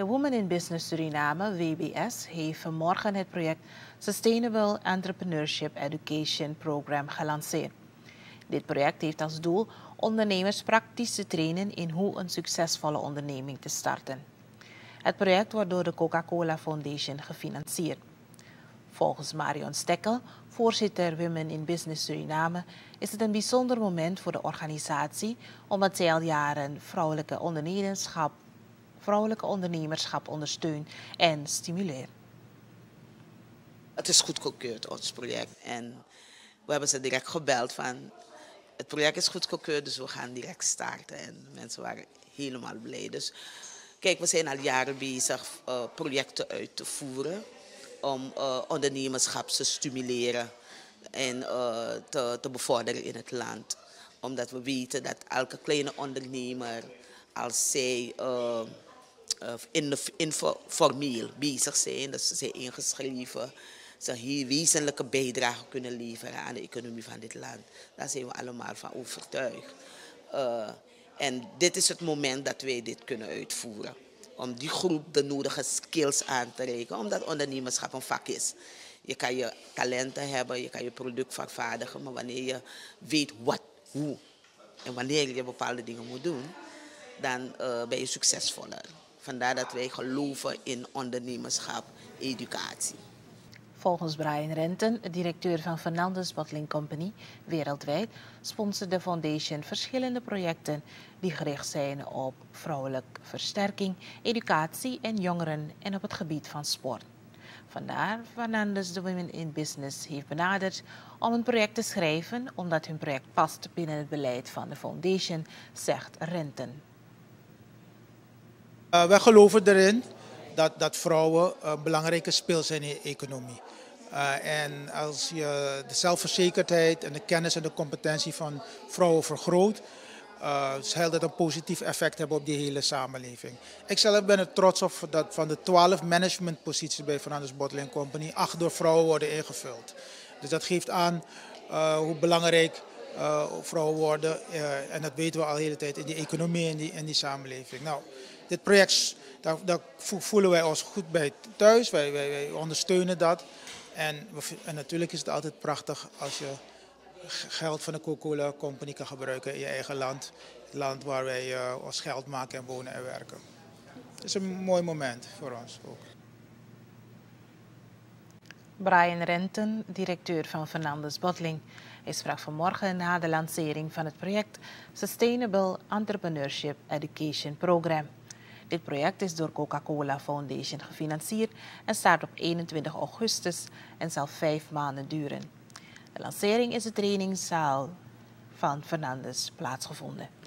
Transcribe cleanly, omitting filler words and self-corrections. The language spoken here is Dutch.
De Women in Business Suriname, WBS, heeft vanmorgen het project Sustainable Entrepreneurship Education Program gelanceerd. Dit project heeft als doel ondernemers praktisch te trainen in hoe een succesvolle onderneming te starten. Het project wordt door de Coca-Cola Foundation gefinancierd. Volgens Marion Stekkel, voorzitter Women in Business Suriname, is het een bijzonder moment voor de organisatie omdat zij al jaren vrouwelijke ondernemerschap ondersteunt en stimuleert. Het is goedgekeurd, ons project. En we hebben ze direct gebeld van het project is goedgekeurd, dus we gaan direct starten. En mensen waren helemaal blij. Dus kijk, we zijn al jaren bezig projecten uit te voeren om ondernemerschap te stimuleren en te bevorderen in het land. Omdat we weten dat elke kleine ondernemer, als zij informeel bezig zijn, dus ze zijn ingeschreven, ze hier wezenlijke bijdrage kunnen leveren aan de economie van dit land. Daar zijn we allemaal van overtuigd. En dit is het moment dat wij dit kunnen uitvoeren. Om die groep de nodige skills aan te reiken, omdat ondernemerschap een vak is. Je kan je talenten hebben, je kan je product vervaardigen, maar wanneer je weet wat, hoe en wanneer je bepaalde dingen moet doen, dan ben je succesvoller. Vandaar dat wij geloven in ondernemerschap, educatie. Volgens Brian Renton, directeur van Fernandes Bottling Company wereldwijd, sponsort de foundation verschillende projecten die gericht zijn op vrouwelijke versterking, educatie en jongeren en op het gebied van sport. Vandaar Fernandes de Women in Business heeft benaderd om een project te schrijven omdat hun project past binnen het beleid van de foundation, zegt Renton. Wij geloven erin dat vrouwen een belangrijke speel zijn in de economie. En als je de zelfverzekerdheid en de kennis en de competentie van vrouwen vergroot, zal dat een positief effect hebben op die hele samenleving. Ik zelf ben er trots op dat van de 12 managementposities bij Fernandes Bottling Company 8 door vrouwen worden ingevuld. Dus dat geeft aan hoe belangrijk vrouwen worden. En dat weten we al de hele tijd in die economie en die samenleving. Nou, dit project, daar voelen wij ons goed bij thuis. Wij ondersteunen dat. En natuurlijk is het altijd prachtig als je geld van de Coca-Cola Company kan gebruiken in je eigen land. Het land waar wij ons geld maken en wonen en werken. Het is een mooi moment voor ons ook. Brian Renton, directeur van Fernandes Bottling. Hij sprak vanmorgen na de lancering van het project Sustainable Entrepreneurship Education Program. Dit project is door Coca-Cola Foundation gefinancierd en start op 21 augustus en zal 5 maanden duren. De lancering is de trainingszaal van Fernandes plaatsgevonden.